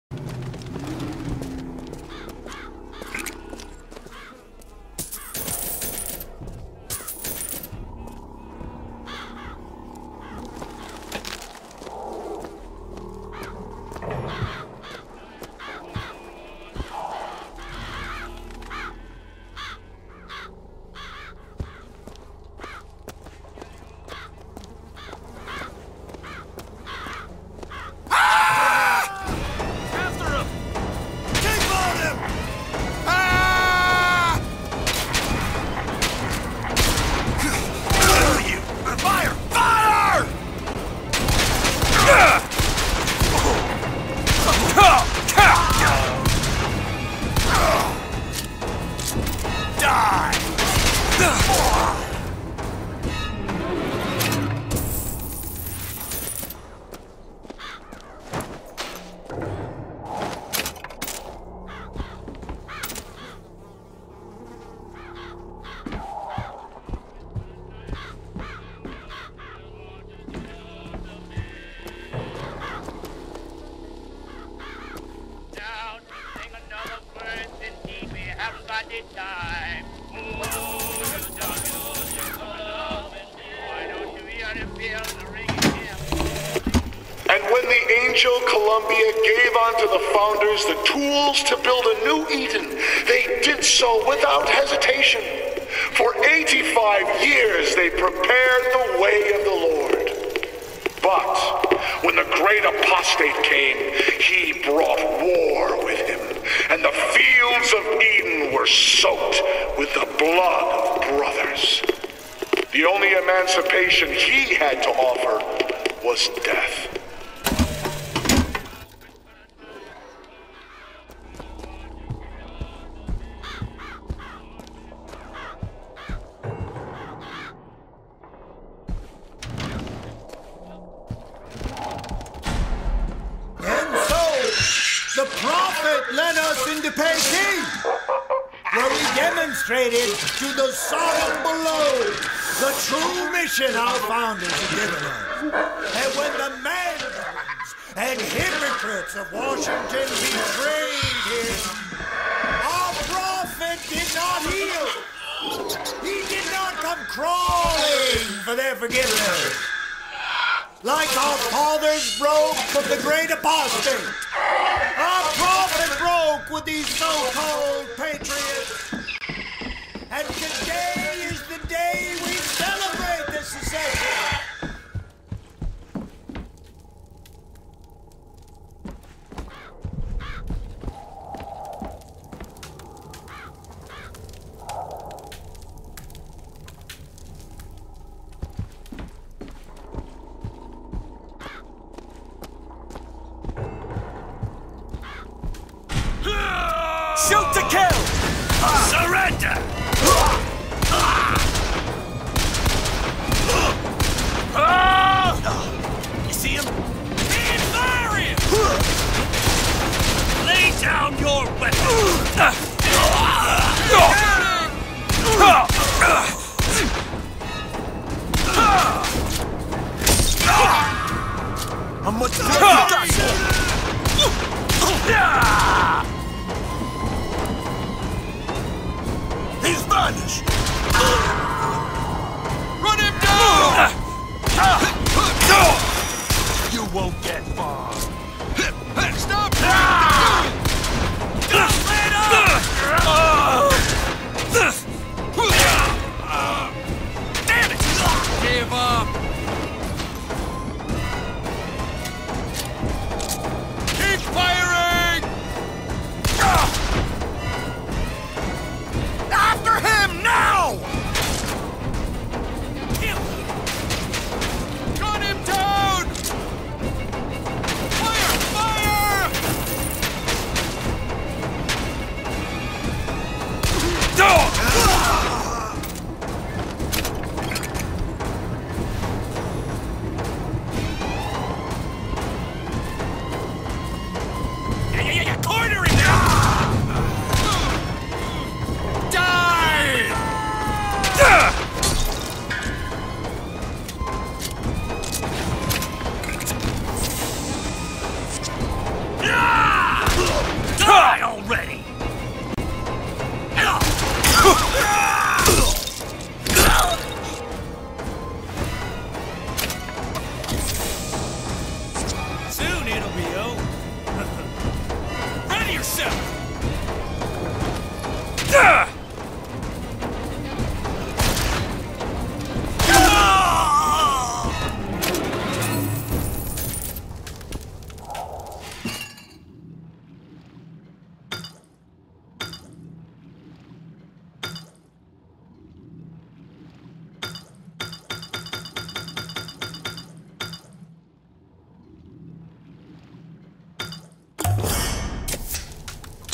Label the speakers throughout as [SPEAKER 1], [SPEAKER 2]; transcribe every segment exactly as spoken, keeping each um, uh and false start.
[SPEAKER 1] And when the Angel Columbia gave unto the founders the tools to build a new Eden, they did so without hesitation. For eighty-five years they prepared the way of the Lord. But when the great apostate came, he brought war with him, and the fields of Eden were soaked with the blood of brothers. The only emancipation he had to offer was death.
[SPEAKER 2] The prophet led us into Peking, where we demonstrated to the Sodom below the true mission our founders had given us. And when the mandarins and hypocrites of Washington betrayed him, our prophet did not heal. He did not come crawling for their forgiveness. Like our fathers broke with the great apostate, our prophet broke with these so-called patriots. And today is the day we celebrate this secession.
[SPEAKER 3] Shoot to kill! Surrender! You see him? Can't fire him! Lay down your weapon! How much more you got, sir? He's vanished! Run him down! You won't get far. Stop! Damn it! Give up! Keep firing! After him now!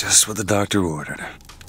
[SPEAKER 4] Just what the doctor ordered.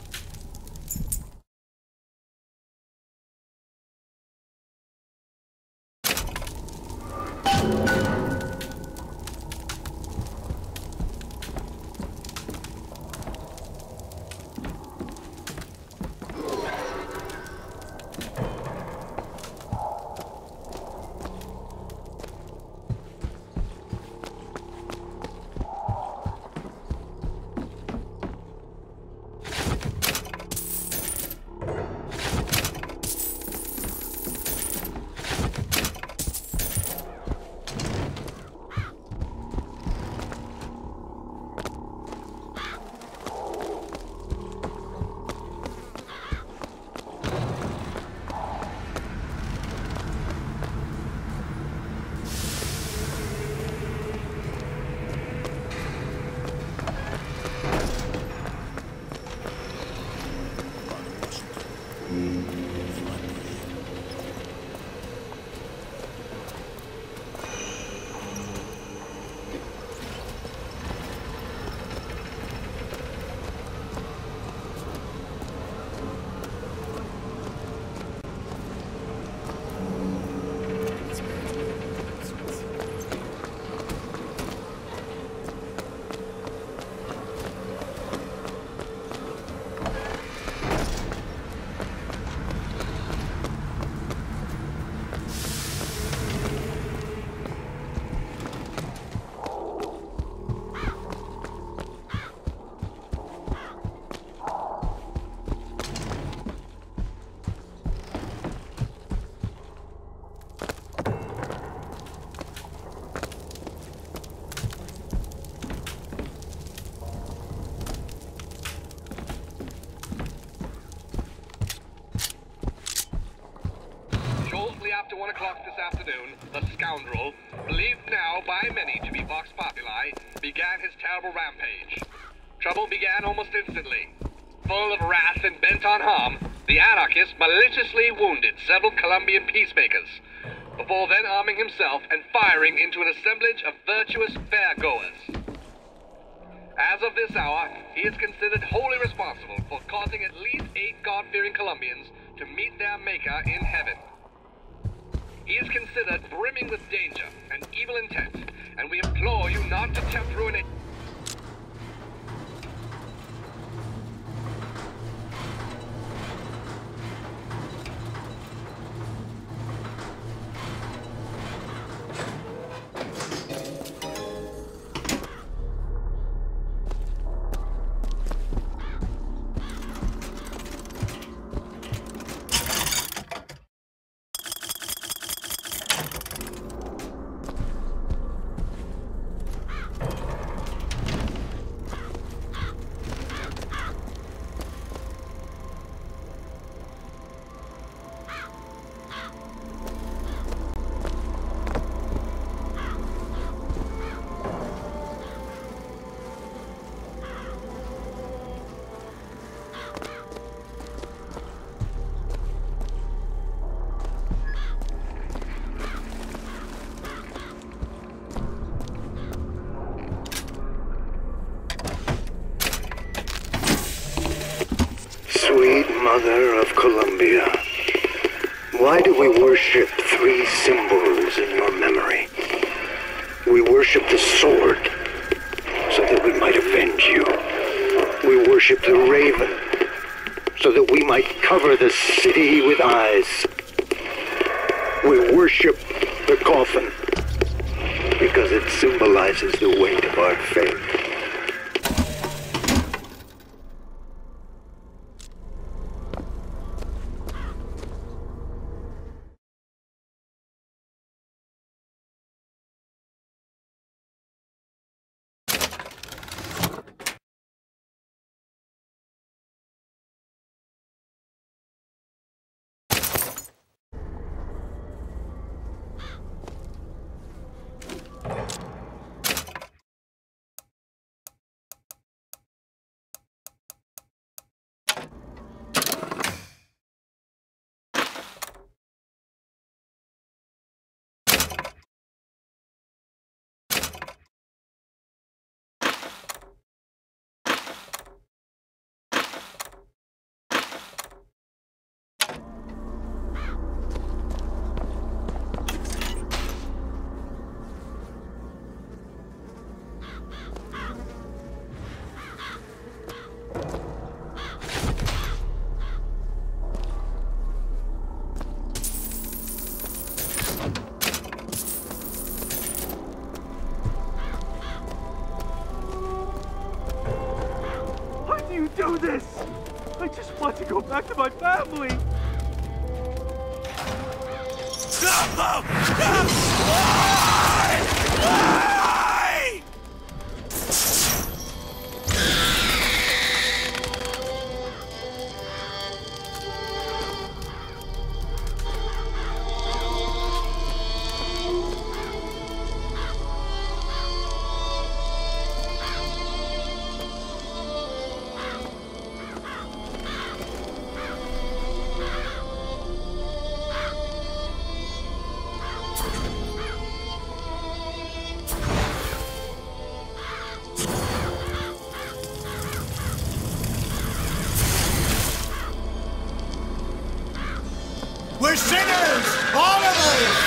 [SPEAKER 5] After one o'clock this afternoon, the scoundrel, believed now by many to be Vox Populi, began his terrible rampage. Trouble began almost instantly. Full of wrath and bent on harm, the anarchist maliciously wounded several Colombian peacemakers, before then arming himself and firing into an assemblage of virtuous fairgoers. As of this hour, he is considered wholly responsible for causing at least eight God-fearing Colombians to meet their Maker in heaven. He is considered brimming with danger and evil intent, and we implore you not to tempt ruination.
[SPEAKER 1] Sweet Mother of Columbia, why do we worship three symbols in your memory? We worship the sword, so that we might avenge you. We worship the raven, so that we might cover the city with eyes. We worship the coffin, because it symbolizes the weight of our faith.
[SPEAKER 4] you do this? I just want to go back to my family.
[SPEAKER 2] We're sinners! All of us!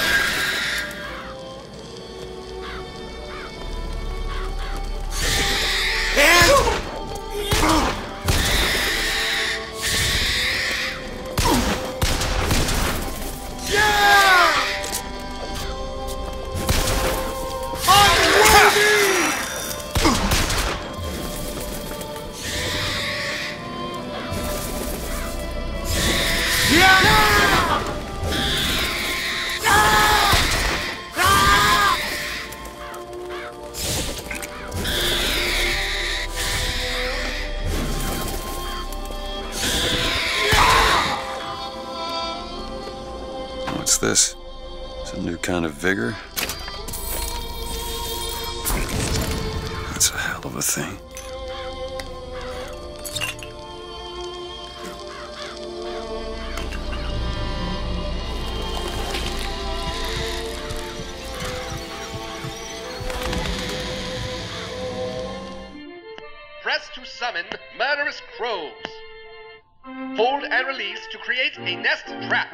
[SPEAKER 6] What's this? It's a new kind of vigor? That's a hell of a thing.
[SPEAKER 5] Press to summon murderous crows. Hold and release to create a nest trap.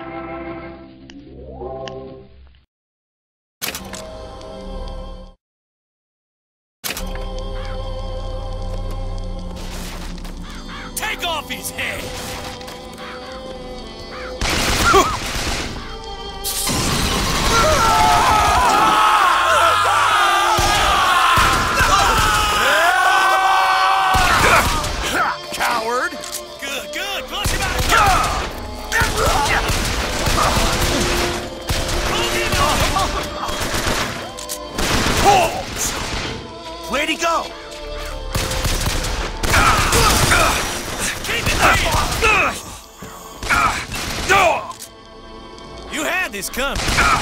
[SPEAKER 3] Take off his head! Coward! Good, good! Push him out! Where'd he go? You had this coming.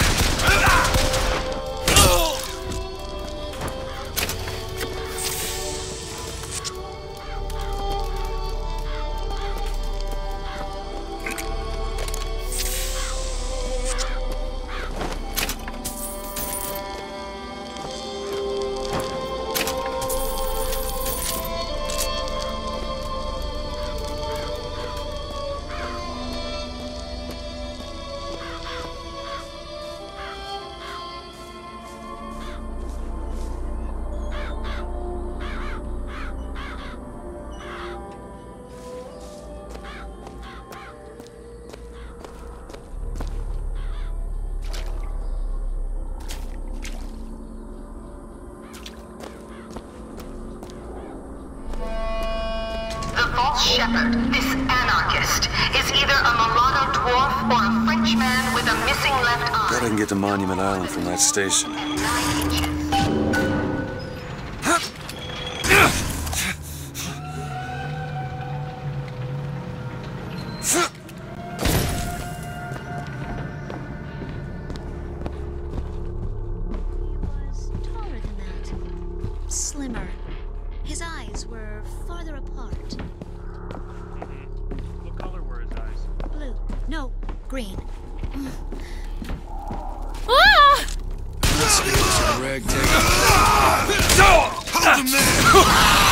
[SPEAKER 7] Shepherd, this anarchist, is either a mulatto dwarf or a Frenchman with a missing left eye.
[SPEAKER 6] Bet I can get to Monument Island from that station.
[SPEAKER 8] Taller than that. Slimmer. His eyes were farther apart.
[SPEAKER 4] What color were his eyes?
[SPEAKER 8] Blue. No, green. Ah!
[SPEAKER 6] Ragtag.
[SPEAKER 3] Hold him there!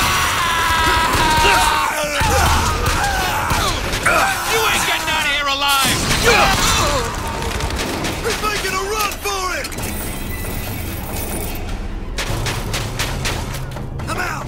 [SPEAKER 3] You ain't getting out of here alive!
[SPEAKER 2] He's making a run for it! I'm out!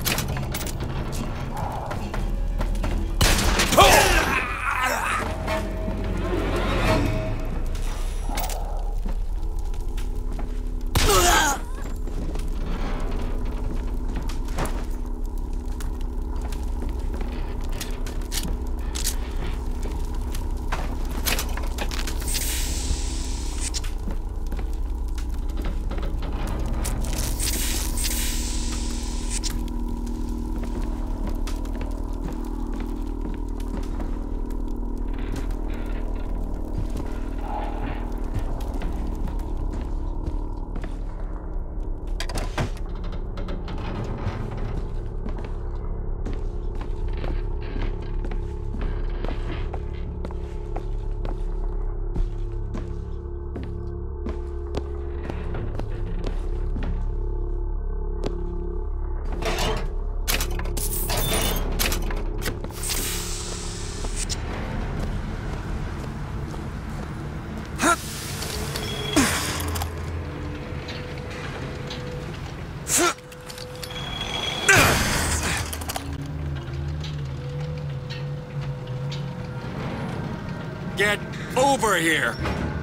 [SPEAKER 3] Get over here!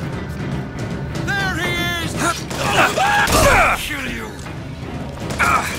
[SPEAKER 2] There he is!
[SPEAKER 3] Kill you!